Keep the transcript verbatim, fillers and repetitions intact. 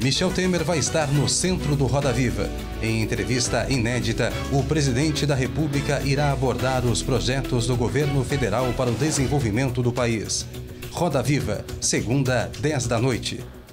Michel Temer vai estar no centro do Roda Viva. Em entrevista inédita, o presidente da República irá abordar os projetos do governo federal para o desenvolvimento do país. Roda Viva, segunda, dez da noite.